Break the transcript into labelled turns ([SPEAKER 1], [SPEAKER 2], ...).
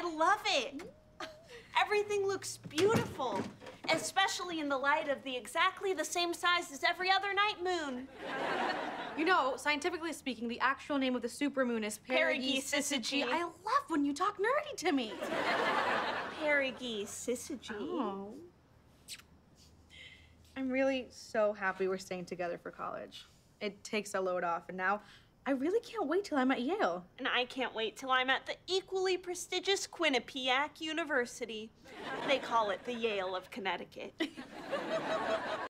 [SPEAKER 1] love it. Everything looks beautiful, especially in the light of the exactly the same size as every other night moon.
[SPEAKER 2] You know, scientifically speaking, the actual name of the supermoon is
[SPEAKER 1] Perigee Syzygy.
[SPEAKER 2] I love when you talk nerdy to me.
[SPEAKER 1] Perigee Syzygy.
[SPEAKER 2] Oh. I'm really so happy we're staying together for college. It takes a load off, and now I really can't wait till I'm at Yale.
[SPEAKER 1] And I can't wait till I'm at the equally prestigious Quinnipiac University. They call it the Yale of Connecticut.